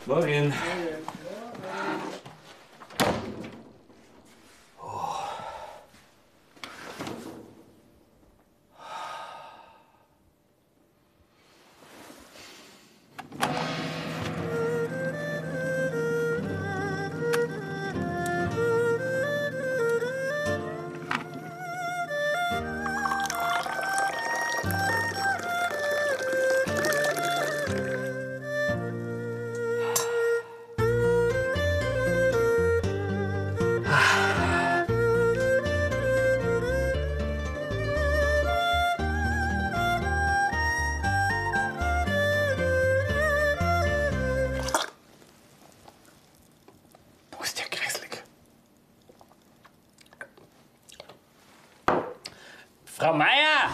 Morgen. Frau Meier!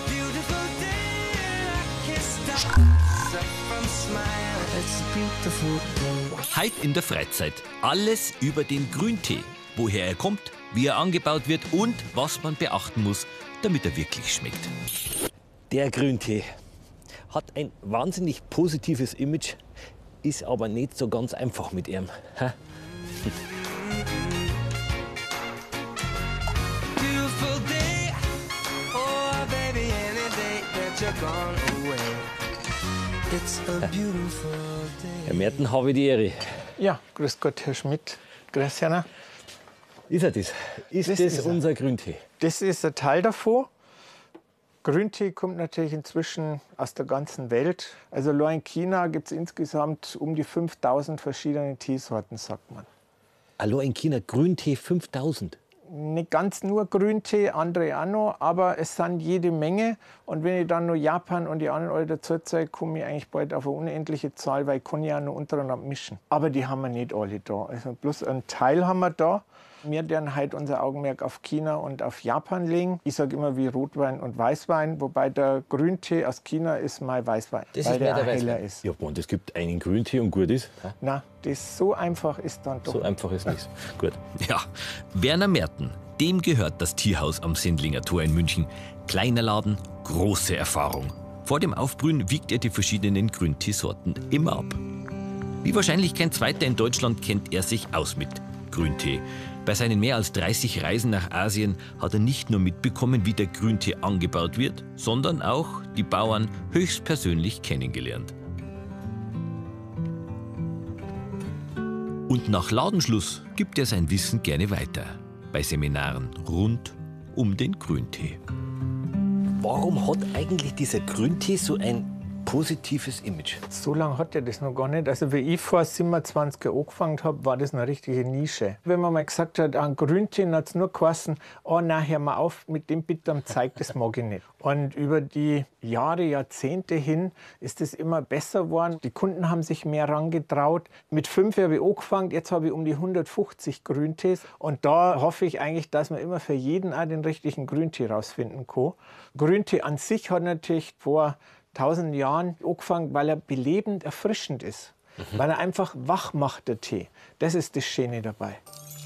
Heute in der Freizeit. Alles über den Grüntee. Woher er kommt, wie er angebaut wird und was man beachten muss, damit er wirklich schmeckt. Der Grüntee hat ein wahnsinnig positives Image, ist aber nicht so ganz einfach mit ihm. Herr Merten, habe ich die Ehre. Ja, grüß Gott, Herr Schmidt. Grüß Herr. Ist er das? Ist das unser Grüntee? Das ist ein Teil davon. Grüntee kommt natürlich inzwischen aus der ganzen Welt. Also nur in China gibt es insgesamt um die 5000 verschiedene Teesorten, sagt man. Allein in China Grüntee 5000? Nicht ganz nur Grüntee, andere auch noch, aber es sind jede Menge. Und wenn ich dann noch Japan und die anderen alle dazu zeige, komme ich eigentlich bald auf eine unendliche Zahl, weil ich kann ja noch untereinander mischen. Aber die haben wir nicht alle da. Also bloß einen Teil haben wir da. Wir werden heute unser Augenmerk auf China und auf Japan legen. Ich sage immer wie Rotwein und Weißwein, wobei der Grüntee aus China ist mein Weißwein, Das weil ist mehr der der heller Weißwein. ist. Ja, und es gibt einen Grüntee und gut ist. Na, das so einfach ist dann doch. So einfach ist nichts. Gut. Ja, Werner Merten, dem gehört das Tierhaus am Sendlinger Tor in München. Kleiner Laden, große Erfahrung. Vor dem Aufbrühen wiegt er die verschiedenen Grünteesorten immer ab. Wie wahrscheinlich kein zweiter in Deutschland kennt er sich aus mit Grüntee. Bei seinen mehr als 30 Reisen nach Asien hat er nicht nur mitbekommen, wie der Grüntee angebaut wird, sondern auch die Bauern höchstpersönlich kennengelernt. Und nach Ladenschluss gibt er sein Wissen gerne weiter. Bei Seminaren rund um den Grüntee. Warum hat eigentlich dieser Grüntee so ein positives Image? So lange hat er das noch gar nicht. Also wie ich vor 27 Jahren angefangen habe, war das eine richtige Nische. Wenn man mal gesagt hat, an Grüntee hat es nur geheißen, oh nein, hör mal auf mit dem bitte am Zeig, das mag ich nicht. Und über die Jahre, Jahrzehnte hin ist es immer besser geworden. Die Kunden haben sich mehr rangetraut. Mit 5 habe ich angefangen, jetzt habe ich um die 150 Grüntees. Und da hoffe ich eigentlich, dass man immer für jeden auch den richtigen Grüntee rausfinden kann. Grüntee an sich hat natürlich vor 1000 Jahren angefangen, weil er belebend, erfrischend ist. Weil er einfach wach macht, der Tee. Das ist das Schöne dabei.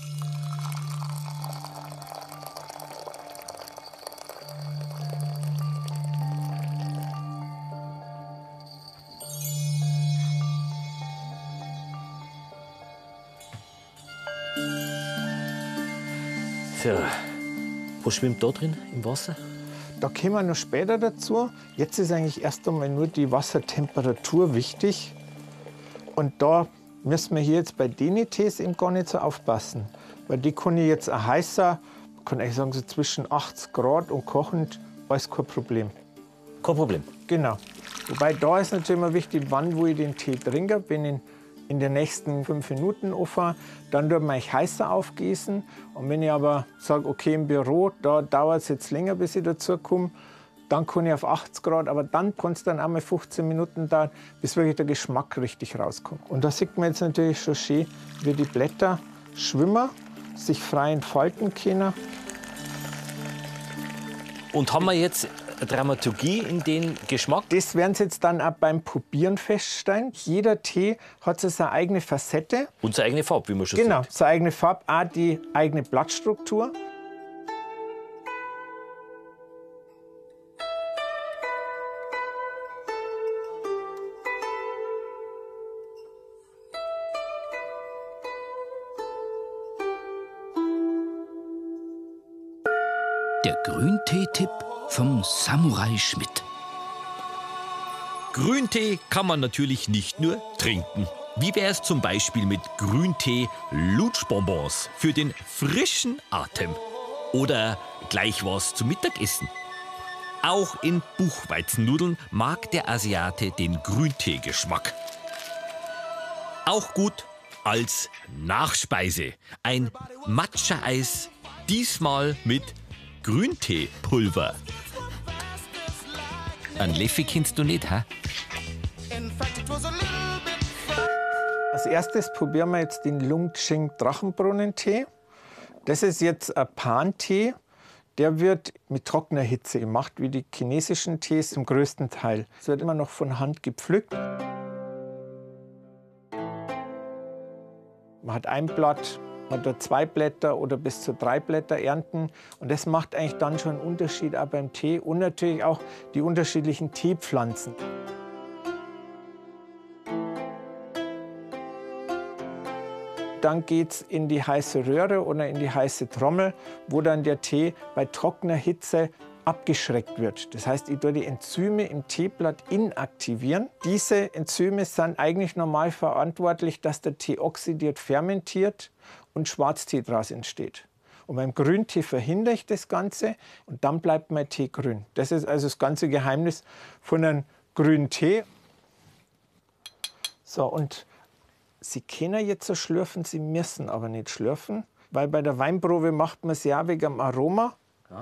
So, was schwimmt da drin im Wasser? Da kommen wir noch später dazu. Jetzt ist eigentlich erst einmal nur die Wassertemperatur wichtig. Und da müssen wir hier jetzt bei den Tees eben gar nicht so aufpassen. Weil die kann ich jetzt ein heißer, man kann eigentlich sagen so zwischen 80 Grad und kochend, alles kein Problem. Kein Problem. Genau. Wobei da ist natürlich immer wichtig, wann wo ich den Tee trinke. Wenn ich in den nächsten 5 Minuten anfange, dann tue ich heißer aufgießen. Und wenn ich aber sage, okay, im Büro, da dauert es jetzt länger, bis ich dazu komme, dann kann ich auf 80 Grad, aber dann kann es dann einmal 15 Minuten dauern, bis wirklich der Geschmack richtig rauskommt. Und da sieht man jetzt natürlich schon schön, wie die Blätter schwimmen, sich frei entfalten können. Und haben wir jetzt eine Dramaturgie in den Geschmack? Das werden Sie jetzt dann auch beim Probieren feststellen. Jeder Tee hat so seine eigene Facette. Und seine eigene Farbe, wie man schon Genau, sieht. seine eigene Farbe, auch die eigene Blattstruktur. Der Grüntee-Tipp vom Samurai Schmidt. Grüntee kann man natürlich nicht nur trinken. Wie wäre es zum Beispiel mit Grüntee-Lutschbonbons für den frischen Atem? Oder gleich was zum Mittagessen? Auch in Buchweizennudeln mag der Asiate den Grüntee-Geschmack. Auch gut als Nachspeise. Ein Matcha-Eis, diesmal mit Grünteepulver. Ein Löffel kennst du nicht, hä? Als erstes probieren wir jetzt den Lung-Ching Drachenbrunnentee. Das ist jetzt ein Pan-Tee. Der wird mit trockener Hitze gemacht, wie die chinesischen Tees zum größten Teil. Es wird immer noch von Hand gepflückt. Man hat ein Blatt, man tut 2 Blätter oder bis zu 3 Blätter ernten. Und das macht eigentlich dann schon einen Unterschied auch beim Tee und natürlich auch die unterschiedlichen Teepflanzen. Dann geht es in die heiße Röhre oder in die heiße Trommel, wo dann der Tee bei trockener Hitze abgeschreckt wird. Das heißt, ich tue die Enzyme im Teeblatt inaktivieren. Diese Enzyme sind eigentlich normal verantwortlich, dass der Tee oxidiert, fermentiert und Schwarztee daraus entsteht. Und beim Grüntee verhindere ich das Ganze und dann bleibt mein Tee grün. Das ist also das ganze Geheimnis von einem grünen Tee. So, und Sie können jetzt so schlürfen, Sie müssen aber nicht schlürfen, weil bei der Weinprobe macht man es ja wegen dem Aroma. Ja.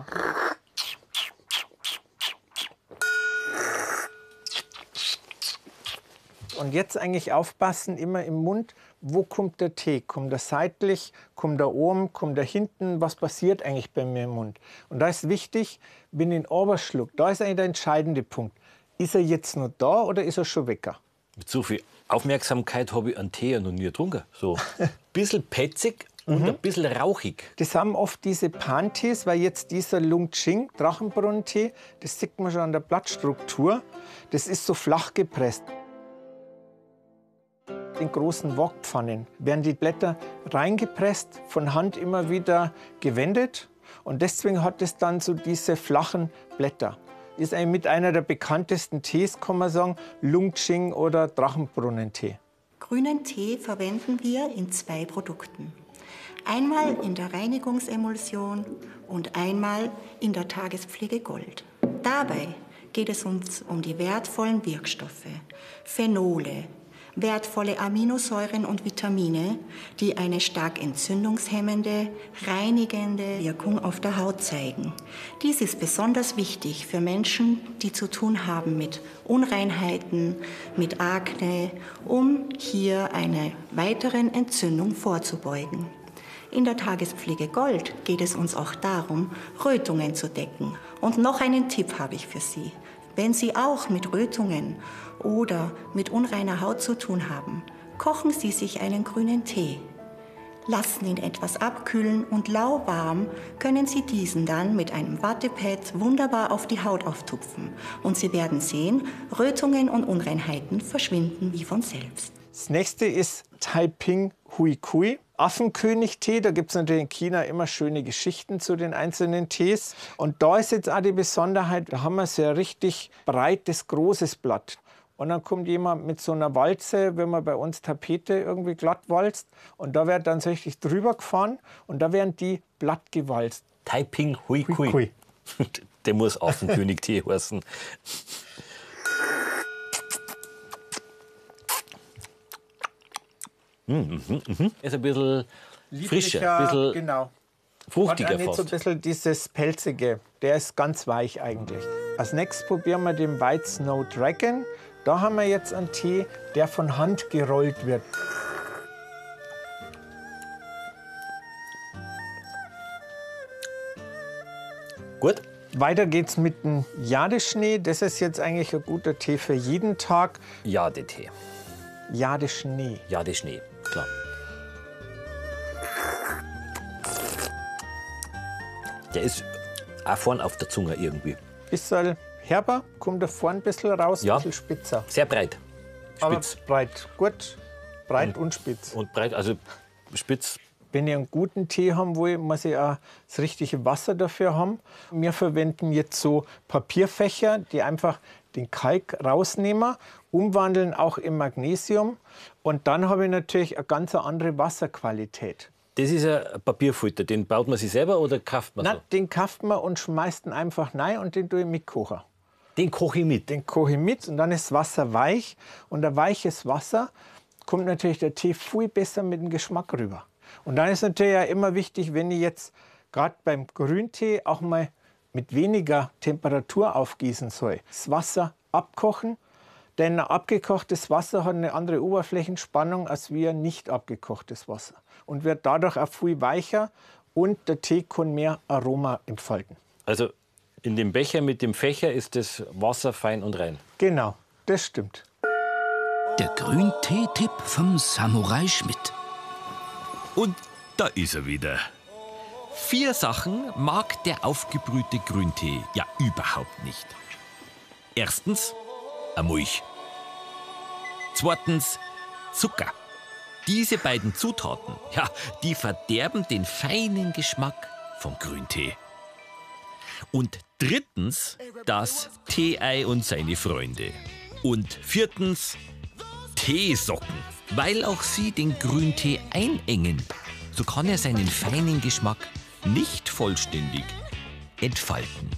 Und jetzt eigentlich aufpassen, immer im Mund, wo kommt der Tee? Kommt er seitlich, kommt er oben, kommt er hinten? Was passiert eigentlich bei mir im Mund? Und da ist wichtig, wenn ich ihn oberschluck, da ist eigentlich der entscheidende Punkt. Ist er jetzt noch da oder ist er schon weg? Mit so viel Aufmerksamkeit habe ich einen Tee ja noch nie getrunken. So ein bisschen petzig und ein bisschen rauchig. Das haben oft diese Pan-Tees, weil jetzt dieser Lung-Ching Drachenbrunnentee, das sieht man schon an der Blattstruktur, das ist so flach gepresst. In großen Wokpfannen werden die Blätter reingepresst, von Hand immer wieder gewendet und deswegen hat es dann so diese flachen Blätter. Ist eigentlich mit einer der bekanntesten Tees, kann man sagen, Lung-Ching oder Drachenbrunnentee. Grünen Tee verwenden wir in 2 Produkten. Einmal in der Reinigungsemulsion und einmal in der Tagespflege Gold. Dabei geht es uns um die wertvollen Wirkstoffe, Phenole, wertvolle Aminosäuren und Vitamine, die eine stark entzündungshemmende, reinigende Wirkung auf der Haut zeigen. Dies ist besonders wichtig für Menschen, die zu tun haben mit Unreinheiten, mit Akne, um hier einer weiteren Entzündung vorzubeugen. In der Tagespflege Gold geht es uns auch darum, Rötungen zu decken. Und noch einen Tipp habe ich für Sie. Wenn Sie auch mit Rötungen oder mit unreiner Haut zu tun haben, kochen Sie sich einen grünen Tee. Lassen ihn etwas abkühlen und lauwarm können Sie diesen dann mit einem Wattepad wunderbar auf die Haut auftupfen. Und Sie werden sehen, Rötungen und Unreinheiten verschwinden wie von selbst. Das nächste ist Taiping Hui Kui. Affenkönig-Tee, da gibt es natürlich in China immer schöne Geschichten zu den einzelnen Tees. Und da ist jetzt auch die Besonderheit, da haben wir so ein richtig breites, großes Blatt. Und dann kommt jemand mit so einer Walze, wenn man bei uns Tapete irgendwie glatt walzt. Und da wird dann so richtig drüber gefahren und da werden die blatt gewalzt. Taiping Hui Kui. Der muss Affenkönig-Tee heißen. Ist ein bisschen frischer, ein bisschen genau. fruchtiger hat auch nicht fast. so ein bisschen dieses Pelzige. Der ist ganz weich eigentlich. Als nächstes probieren wir den White Snow Dragon. Da haben wir jetzt einen Tee, der von Hand gerollt wird. Gut. Weiter geht's mit dem Jadeschnee. Das ist jetzt eigentlich ein guter Tee für jeden Tag. Jadetee. Jadeschnee. Jadeschnee, klar. Der ist auch vorn auf der Zunge irgendwie. Bisschen herber, kommt da vorne ein bisschen raus, Ja. ein bisschen spitzer. Sehr breit. Aber Spitz. breit, gut. Breit und spitz. Und breit, also spitz Wenn ich einen guten Tee haben will, muss ich auch das richtige Wasser dafür haben. Wir verwenden jetzt so Papierfächer, die einfach den Kalk rausnehmen, umwandeln auch in Magnesium. Und dann habe ich natürlich eine ganz andere Wasserqualität. Das ist ein Papierfilter, den baut man sich selber oder kauft man so? Nein, den kauft man und schmeißt ihn einfach rein und den tue ich mitkochen. Den koche ich mit? Den koche ich mit und dann ist das Wasser weich. Und ein weiches Wasser kommt natürlich der Tee viel besser mit dem Geschmack rüber. Und dann ist natürlich auch immer wichtig, wenn ich jetzt gerade beim Grüntee auch mal mit weniger Temperatur aufgießen soll. Das Wasser abkochen, denn ein abgekochtes Wasser hat eine andere Oberflächenspannung als wie ein nicht abgekochtes Wasser und wird dadurch auch viel weicher und der Tee kann mehr Aroma entfalten. Also in dem Becher mit dem Fächer ist das Wasser fein und rein? Genau, das stimmt. Der Grüntee-Tipp vom Samurai Schmidt. Und da ist er wieder. 4 Sachen mag der aufgebrühte Grüntee ja überhaupt nicht. Erstens, eine Milch. Zweitens, Zucker. Diese beiden Zutaten, ja, die verderben den feinen Geschmack vom Grüntee. Und drittens, das Tee-Ei und seine Freunde. Und viertens, Teesocken, weil auch sie den Grüntee einengen. So kann er seinen feinen Geschmack nicht vollständig entfalten.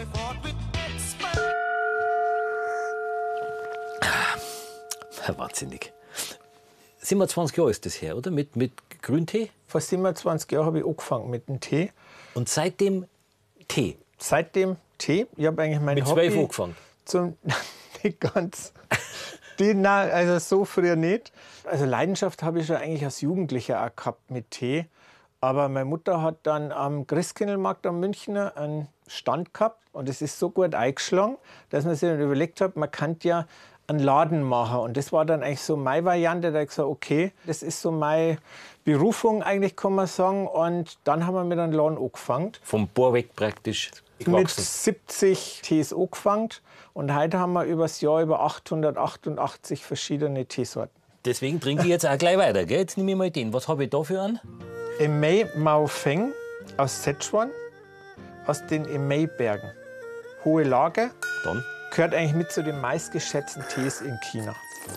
Wahnsinnig. 27 Jahre ist das her, oder? Mit Grüntee? Vor 27 Jahren habe ich angefangen mit dem Tee. Und seitdem Tee? Seitdem Tee. Ich habe eigentlich mein Mit Hobby 12 angefangen? Nicht ganz. Nein, also so früher nicht. Also Leidenschaft habe ich schon eigentlich als Jugendlicher auch gehabt mit Tee. Aber meine Mutter hat dann am Christkindlmarkt am Münchner einen Stand gehabt. Und es ist so gut eingeschlagen, dass man sich dann überlegt hat, man kann ja einen Laden machen. Und das war dann eigentlich so meine Variante. Da habe ich gesagt, okay, das ist so meine Berufung eigentlich, kann man sagen. Und dann haben wir mit einem Laden angefangen. Vom Bohr weg praktisch gewachsen. Mit 70 Tees angefangen. Und heute haben wir über das Jahr über 888 verschiedene Teesorten. Deswegen trinke ich jetzt auch gleich weiter. Gell? Jetzt nehme ich mal den. Was habe ich da für einen? Emei Mao Feng aus Sichuan, aus den Emei-Bergen. Hohe Lage. Dann. Gehört eigentlich mit zu den meistgeschätzten Tees in China.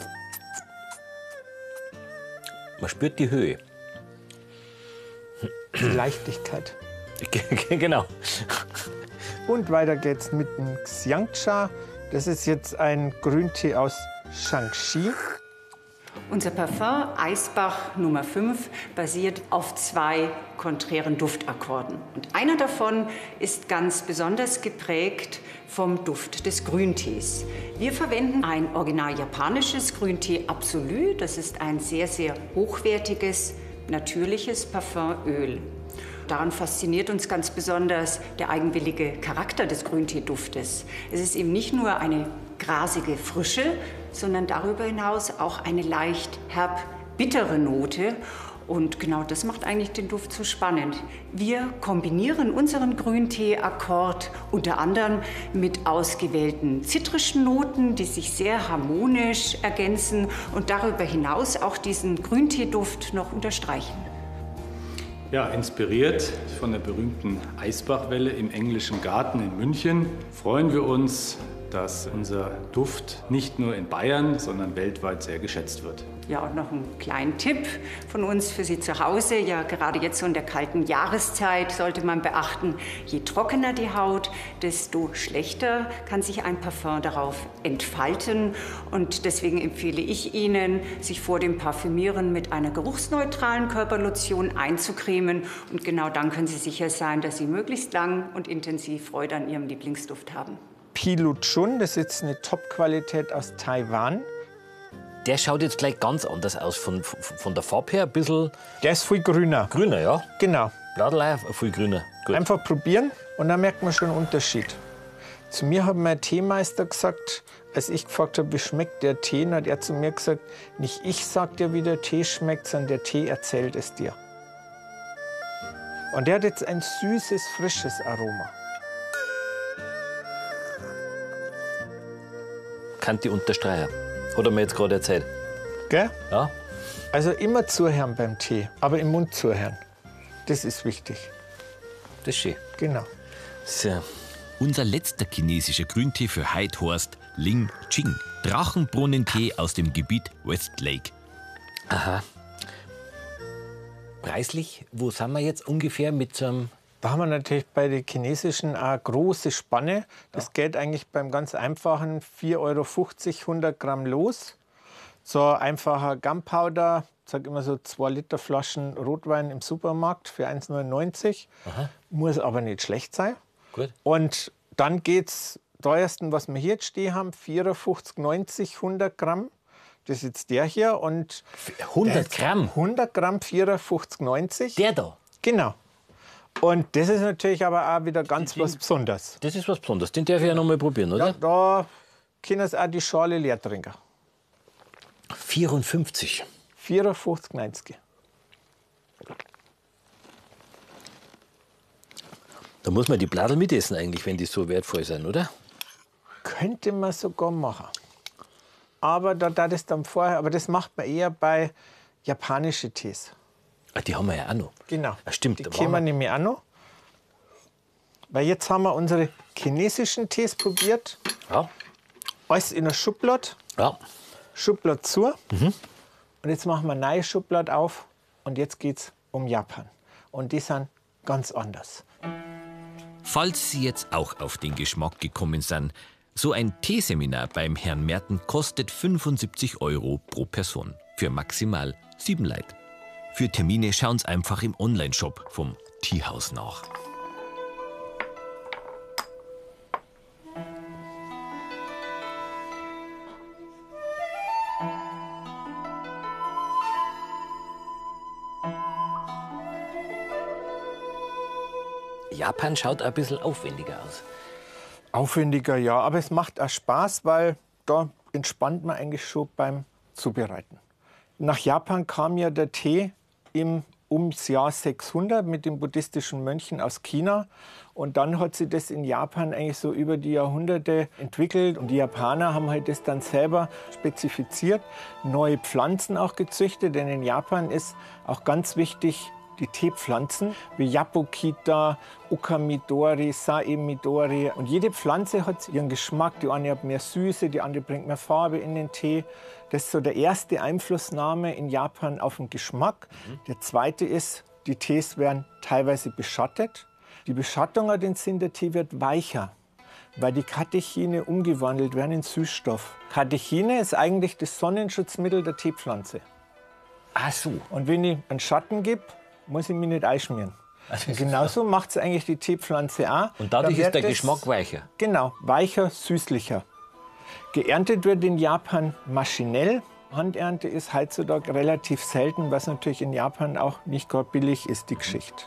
Man spürt die Höhe. Die Leichtigkeit. Genau. Und weiter geht's mit dem Xiangcha. Das ist jetzt ein Grüntee aus Shaanxi. Unser Parfum Eisbach Nummer 5 basiert auf 2 konträren Duftakkorden. Und einer davon ist ganz besonders geprägt vom Duft des Grüntees. Wir verwenden ein original japanisches Grüntee Absolu. Das ist ein sehr, sehr hochwertiges, natürliches Parfumöl. Daran fasziniert uns ganz besonders der eigenwillige Charakter des Grünteeduftes. Es ist eben nicht nur eine grasige Frische, sondern darüber hinaus auch eine leicht herb-bittere Note. Und genau das macht eigentlich den Duft so spannend. Wir kombinieren unseren Grüntee-Akkord unter anderem mit ausgewählten zitrischen Noten, die sich sehr harmonisch ergänzen und darüber hinaus auch diesen Grünteeduft noch unterstreichen. Ja, inspiriert von der berühmten Eisbachwelle im Englischen Garten in München freuen wir uns, dass unser Duft nicht nur in Bayern, sondern weltweit sehr geschätzt wird. Ja, und noch einen kleinen Tipp von uns für Sie zu Hause. Ja, gerade jetzt so in der kalten Jahreszeit sollte man beachten, je trockener die Haut, desto schlechter kann sich ein Parfum darauf entfalten. Und deswegen empfehle ich Ihnen, sich vor dem Parfümieren mit einer geruchsneutralen Körperlotion einzucremen. Und genau dann können Sie sicher sein, dass Sie möglichst lang und intensiv Freude an Ihrem Lieblingsduft haben. Pilu Chun, das ist jetzt eine Top-Qualität aus Taiwan. Der schaut jetzt gleich ganz anders aus. Von der Farbe her ein bisschen Der ist viel grüner. grüner, ja? Genau. Bladelei, viel grüner. Gut. Einfach probieren und dann merkt man schon einen Unterschied. Zu mir hat mein Teemeister gesagt, als ich gefragt habe, wie schmeckt der Tee, hat er zu mir gesagt, nicht ich sag dir, wie der Tee schmeckt, sondern der Tee erzählt es dir. Und der hat jetzt ein süßes, frisches Aroma. Kann die unterstreichen. Hat er mir jetzt gerade erzählt. Gell? Ja? Also immer zuhören beim Tee, aber im Mund zuhören. Das ist wichtig. Das ist schön. Genau. So. Unser letzter chinesischer Grüntee für heute heißt Ling Ching, Drachenbrunnentee aus dem Gebiet Westlake. Preislich, wo sind wir jetzt ungefähr mit so einem... Da haben wir natürlich bei den chinesischen eine große Spanne. Das geht eigentlich beim ganz einfachen 4,50 € 100 Gramm los. So ein einfacher Gunpowder, ich sage immer so 2 Liter Flaschen Rotwein im Supermarkt für 1,99 €. Muss aber nicht schlecht sein. Gut. Und dann geht's teuersten, was wir hier jetzt stehen haben, 54,90 € 100 Gramm. Das ist jetzt der hier. Und 100 Gramm? 100 Gramm, 54,90 €. Der da? Genau. Und das ist natürlich aber auch wieder ganz was Besonderes. Das ist was Besonderes. Den darf ich ja noch mal probieren, oder? Ja, da können Sie auch die Schale leer trinken. 54. 54,90 €. Da muss man die Bladel mitessen eigentlich, wenn die so wertvoll sind, oder? Könnte man sogar machen. Aber da das dann vorher, aber das macht man eher bei japanischen Tees. Ah, die haben wir ja auch noch. Genau. Ja, stimmt. Die da können wir waren nämlich auch noch. Weil jetzt haben wir unsere chinesischen Tees probiert. Ja. Alles in der Schublade. Ja. Schublade zu. Und jetzt machen wir eine neue Schublade auf. Und jetzt geht es um Japan. Und die sind ganz anders. Falls Sie jetzt auch auf den Geschmack gekommen sind, so ein Teeseminar beim Herrn Merten kostet 75 € pro Person für maximal 7 Leute. Für Termine schauen Sie einfach im Onlineshop vom Teehaus nach. Japan schaut ein bisschen aufwendiger aus. Aufwendiger, ja. Aber es macht auch Spaß, weil da entspannt man eigentlich schon beim Zubereiten. Nach Japan kam ja der Tee ums Jahr 600 mit den buddhistischen Mönchen aus China. Und dann hat sich das in Japan eigentlich so über die Jahrhunderte entwickelt. Und die Japaner haben halt das dann selber spezifiziert, neue Pflanzen auch gezüchtet. Denn in Japan ist auch ganz wichtig, die Teepflanzen wie Yapokita, Okamidori, Saemidori. Und jede Pflanze hat ihren Geschmack. Die eine hat mehr Süße, die andere bringt mehr Farbe in den Tee. Das ist so der erste Einflussnahme in Japan auf den Geschmack. Der zweite ist, die Tees werden teilweise beschattet. Die Beschattung hat den Sinn, der Tee wird weicher, weil die Katechine umgewandelt werden in Süßstoff. Katechine ist eigentlich das Sonnenschutzmittel der Teepflanze. Ach so. Und wenn ich einen Schatten gebe, muss ich mich nicht einschmieren. Und genauso macht es eigentlich die Teepflanze auch. Und dadurch Da ist der wird Geschmack weicher. Genau, weicher, süßlicher. Geerntet wird in Japan maschinell. Handernte ist heutzutage relativ selten, was natürlich in Japan auch nicht gerade billig ist, die Geschichte.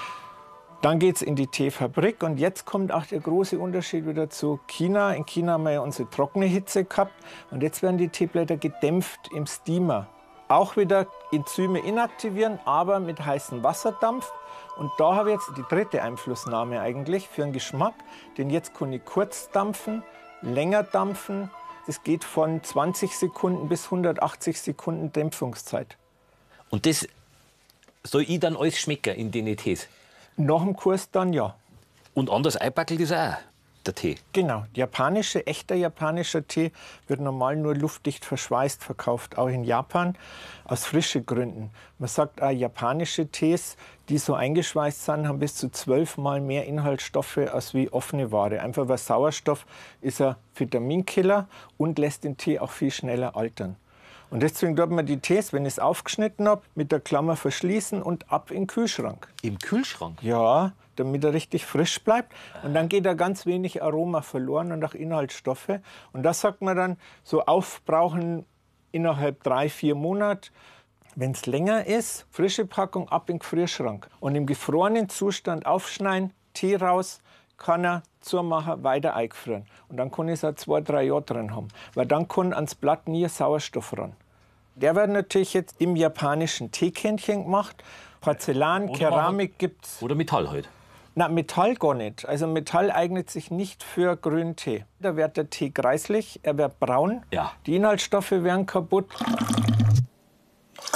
Dann geht es in die Teefabrik und jetzt kommt auch der große Unterschied wieder zu China. In China haben wir ja unsere trockene Hitze gehabt und jetzt werden die Teeblätter gedämpft im Steamer. Auch wieder Enzyme inaktivieren, aber mit heißem Wasserdampf. Und da habe ich jetzt die dritte Einflussnahme eigentlich für den Geschmack. Denn jetzt kann ich kurz dampfen, länger dampfen. Das geht von 20 Sekunden bis 180 Sekunden Dämpfungszeit. Und das soll ich dann alles schmecken in den Tees? Nach dem Kurs dann ja. Und anders einpackelt ist auch der Tee? Genau. Echter japanischer Tee wird normal nur luftdicht verschweißt verkauft, auch in Japan, aus frischen Gründen. Man sagt auch, japanische Tees, die so eingeschweißt sind, haben bis zu 12-mal mehr Inhaltsstoffe als wie offene Ware. Einfach weil Sauerstoff ist ein Vitaminkiller und lässt den Tee auch viel schneller altern. Und deswegen tut man die Tees, wenn ich es aufgeschnitten habe, mit der Klammer verschließen und ab in den Kühlschrank. Im Kühlschrank? Ja, damit er richtig frisch bleibt. Und dann geht da ganz wenig Aroma verloren und auch Inhaltsstoffe. Und das sagt man dann, so aufbrauchen innerhalb 3-4 Monate. Wenn es länger ist, frische Packung ab in den Gefrierschrank. Und im gefrorenen Zustand aufschneiden, Tee raus, kann er zumachen, weiter eingefrieren. Und dann kann ich es auch 2-3 Jahre drin haben. Weil dann kann ans Blatt nie Sauerstoff ran. Der wird natürlich jetzt im japanischen Teekännchen gemacht. Porzellan, Oder Keramik gibt's. Oder Metall halt? Na, Metall gar nicht. Also Metall eignet sich nicht für grünen Tee. Da wird der Tee kreislich, er wird braun, Ja. die Inhaltsstoffe werden kaputt.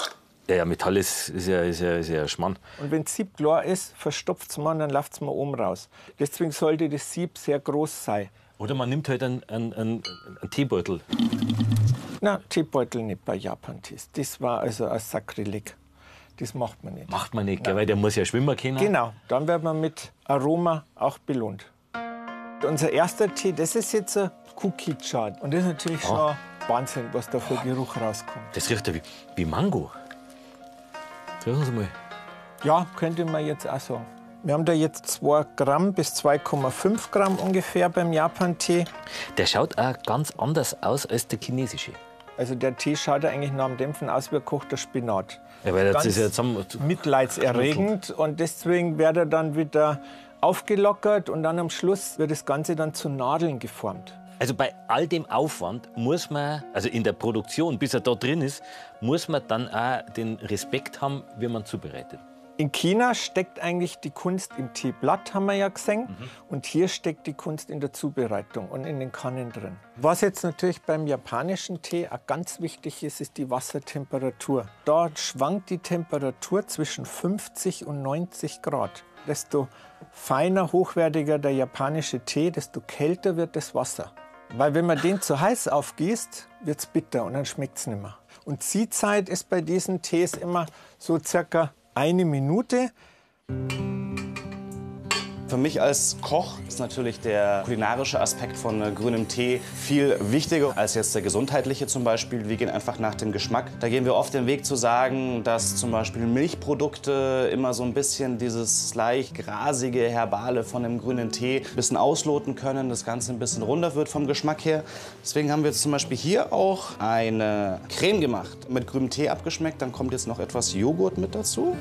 Ja, Metall ist ja Schmarrn. Und wenn das Sieb klar ist, verstopft es man, dann läuft es mal oben raus. Deswegen sollte das Sieb sehr groß sein. Oder man nimmt halt einen Teebeutel. Na, Teebeutel nicht bei Japan-Tees. Das war also ein Sakrileg. Das macht man nicht. Macht man nicht, gell, weil der muss ja schwimmen können. Genau, dann wird man mit Aroma auch belohnt. Unser erster Tee, das ist jetzt ein Cookie-Chart. Und das ist natürlich schon Wahnsinn, was da für Geruch rauskommt. Das riecht ja wie Mango. Riechen Sie mal. Ja, könnte man jetzt auch sagen. Wir haben da jetzt 2 Gramm bis 2,5 Gramm ungefähr beim Japan-Tee. Der schaut auch ganz anders aus als der chinesische. Also der Tee schaut ja eigentlich nach dem Dämpfen aus wie ein gekochter Spinat. Ja, weil das Ganz ist ja zusammen mitleidserregend und deswegen wird er dann wieder aufgelockert und dann am Schluss wird das Ganze dann zu Nadeln geformt. Also bei all dem Aufwand muss man, also in der Produktion, bis er da drin ist, muss man dann auch den Respekt haben, wie man zubereitet. In China steckt eigentlich die Kunst im Teeblatt, haben wir ja gesehen. Und hier steckt die Kunst in der Zubereitung und in den Kannen drin. Was jetzt natürlich beim japanischen Tee auch ganz wichtig ist, ist die Wassertemperatur. Dort schwankt die Temperatur zwischen 50 und 90 Grad. Desto feiner, hochwertiger der japanische Tee, desto kälter wird das Wasser. Weil wenn man den zu heiß aufgießt, wird es bitter und dann schmeckt es nicht mehr. Und Ziehzeit ist bei diesen Tees immer so circa 1 Minute. Für mich als Koch ist natürlich der kulinarische Aspekt von grünem Tee viel wichtiger als jetzt der gesundheitliche zum Beispiel. Wir gehen einfach nach dem Geschmack. Da gehen wir oft den Weg zu sagen, dass zum Beispiel Milchprodukte immer so ein bisschen dieses leicht grasige, herbale von dem grünen Tee ein bisschen ausloten können, das Ganze ein bisschen runder wird vom Geschmack her. Deswegen haben wir jetzt zum Beispiel hier auch eine Creme gemacht, mit grünem Tee abgeschmeckt. Dann kommt jetzt noch etwas Joghurt mit dazu.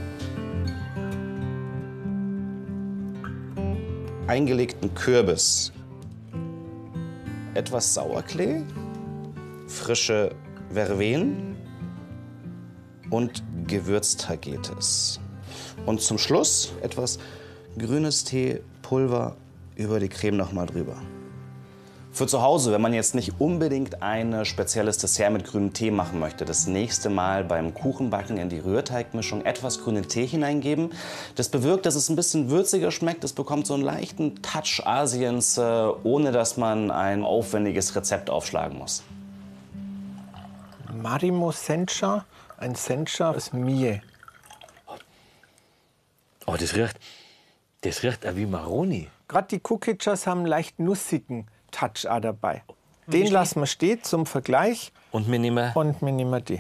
Eingelegten Kürbis, etwas Sauerklee, frische Verveen und Gewürztagetes. Und zum Schluss etwas grünes Teepulver über die Creme noch mal drüber. Für zu Hause, wenn man jetzt nicht unbedingt ein spezielles Dessert mit grünem Tee machen möchte, das nächste Mal beim Kuchenbacken in die Rührteigmischung etwas grünen Tee hineingeben. Das bewirkt, dass es ein bisschen würziger schmeckt. Es bekommt so einen leichten Touch Asiens, ohne dass man ein aufwendiges Rezept aufschlagen muss. Marimo Sencha, ein Sencha aus Mie. Oh, das riecht auch wie Maroni. Gerade die Cookie-Chars haben einen leicht nussigen Touch auch dabei. Den lassen wir stehen zum Vergleich. Und wir nehmen die.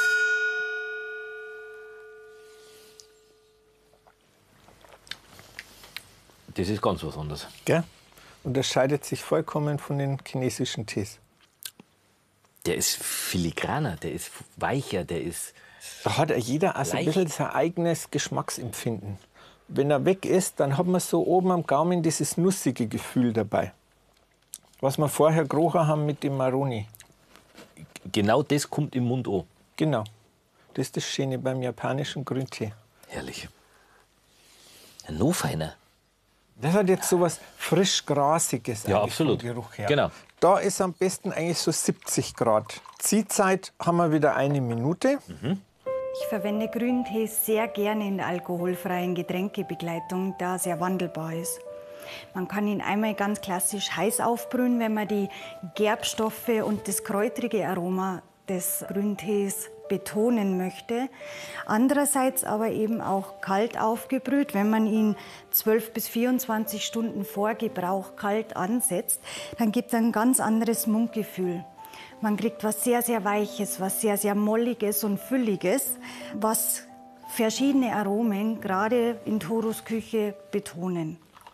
Das ist ganz was anderes. Gell? Unterscheidet sich vollkommen von den chinesischen Tees. Der ist filigraner, der ist weicher, der ist... Da hat jeder also ein bisschen sein eigenes Geschmacksempfinden. Wenn er weg ist, dann hat man so oben am Gaumen dieses nussige Gefühl dabei. Was wir vorher gerochen haben mit dem Maroni. Genau das kommt im Mund an. Genau. Das ist das Schöne beim japanischen Grüntee. Herrlich. Noch feiner. Das hat jetzt so was frisch-grasiges Ja, absolut. vom Geruch her. Genau. Da ist am besten eigentlich so 70 Grad. Ziehzeit haben wir wieder 1 Minute. Ich verwende Grüntee sehr gerne in der alkoholfreien Getränkebegleitung, da er sehr wandelbar ist. Man kann ihn einmal ganz klassisch heiß aufbrühen, wenn man die Gerbstoffe und das kräutrige Aroma des Grüntees betonen möchte. Andererseits aber eben auch kalt aufgebrüht, wenn man ihn 12 bis 24 Stunden vor Gebrauch kalt ansetzt, dann gibt es ein ganz anderes Mundgefühl. Man kriegt was sehr, sehr Weiches, was sehr, sehr Molliges und Fülliges, was verschiedene Aromen gerade in Toros Küche betonen.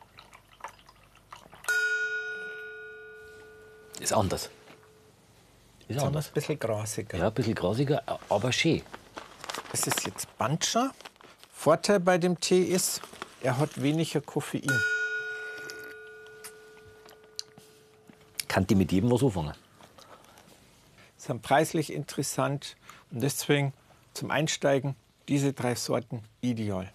Ist anders. Ist anders. Ein bisschen grasiger. Ja, ein bisschen grasiger, aber schön. Das ist jetzt Bancha. Vorteil bei dem Tee ist, er hat weniger Koffein. Kann die mit jedem was anfangen? Sind preislich interessant und deswegen zum Einsteigen diese 3 Sorten ideal.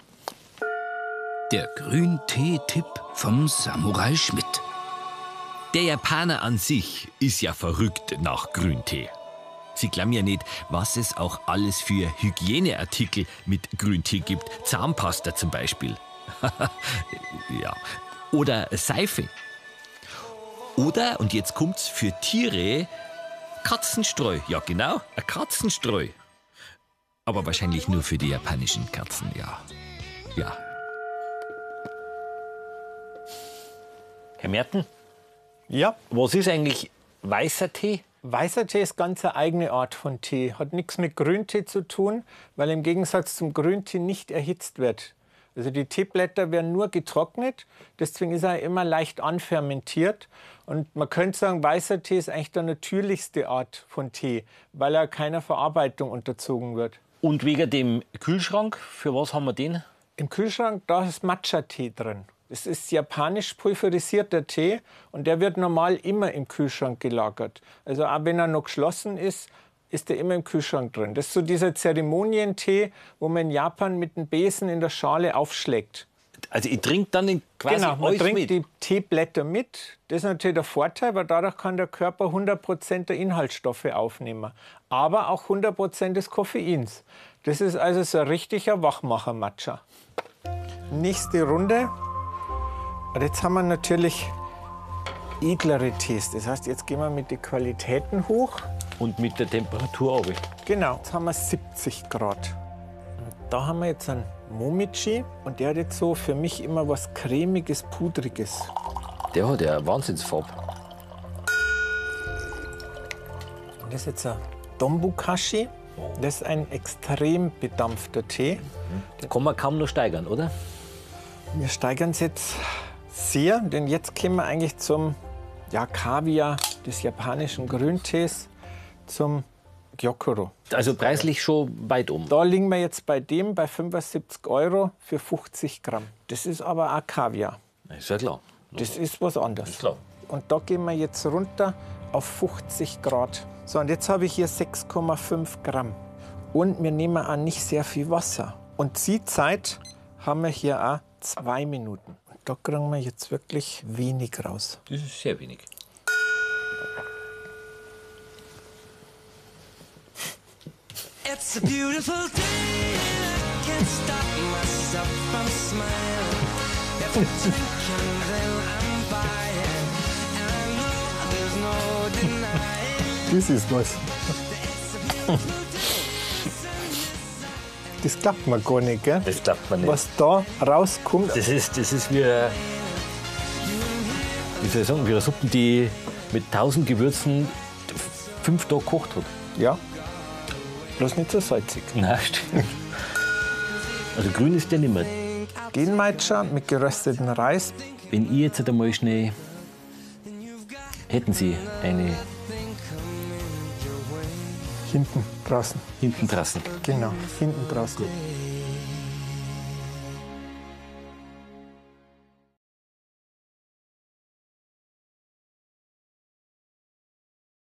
Der Grüntee-Tipp vom Samurai Schmidt. Der Japaner an sich ist ja verrückt nach Grüntee. Sie glauben ja nicht, was es auch alles für Hygieneartikel mit Grüntee gibt. Zahnpasta zum Beispiel. Ja. Oder Seife. Oder, und jetzt kommt's für Tiere, Katzenstreu. Ja genau, ein Katzenstreu. Aber wahrscheinlich nur für die japanischen Katzen, ja. Ja. Herr Merten, Ja, was ist eigentlich weißer Tee? weißer Tee ist ganz eine eigene Art von Tee. Hat nichts mit Grüntee zu tun, weil im Gegensatz zum Grüntee nicht erhitzt wird. Also die Teeblätter werden nur getrocknet, deswegen ist er immer leicht anfermentiert. Und man könnte sagen, weißer Tee ist eigentlich der natürlichste Art von Tee, weil er keiner Verarbeitung unterzogen wird. Und wegen dem Kühlschrank, für was haben wir den? Im Kühlschrank, da ist Matcha-Tee drin. Es ist japanisch pulverisierter Tee und der wird normal immer im Kühlschrank gelagert. Also auch wenn er noch geschlossen ist, ist er immer im Kühlschrank drin. Das ist so dieser Zeremonientee, wo man in Japan mit dem Besen in der Schale aufschlägt. Also ich trinke dann den quasi Genau, man alles trinkt mit. die Teeblätter mit. Das ist natürlich der Vorteil, weil dadurch kann der Körper 100% der Inhaltsstoffe aufnehmen. Aber auch 100% des Koffeins. Das ist also so ein richtiger Wachmacher-Matcha. Nächste Runde. Und jetzt haben wir natürlich edlere Tees. Das heißt, jetzt gehen wir mit den Qualitäten hoch. Und mit der Temperatur runter. Genau, jetzt haben wir 70 Grad. Und da haben wir jetzt einen Momichi. Und der hat jetzt so für mich immer was cremiges, pudriges. Der hat ja eine Wahnsinnsfarbe. Und das ist jetzt ein Dombukashi. Das ist ein extrem bedampfter Tee. Den kann man kaum noch steigern, oder? Wir steigern es jetzt sehr, denn jetzt kommen wir eigentlich zum Kaviar des japanischen Grüntees, zum Gyokuro. Also preislich schon weit um. Da liegen wir jetzt bei dem bei 75 € für 50 Gramm. Das ist aber auch Kaviar. Ist ja klar. Das ist was anderes. Ist klar. Und da gehen wir jetzt runter auf 50 Grad. So, und jetzt habe ich hier 6,5 Gramm. Und wir nehmen auch nicht sehr viel Wasser. Und Ziehzeit haben wir hier auch 2 Minuten. Und da kriegen wir jetzt wirklich wenig raus. Das ist sehr wenig. It's a beautiful day and I can't stop myself from smiling. If I'm drinking, then I'm buying, and I know there's no denying. Das ist was. Das glaubt man gar nicht, gell? Das glaubt man nicht. Was da rauskommt. Das ist wie eine Suppe, die mit 1000 Gewürzen 5 Tage gekocht hat. Ja. Bloß nicht so salzig. Nein, stimmt. Also grün ist der nicht mehr. Genmatcha mit gerösteten Reis. Wenn ich jetzt einmal schnell... Hätten Sie eine Hinten draußen. hinten draußen? Genau, hinten draußen.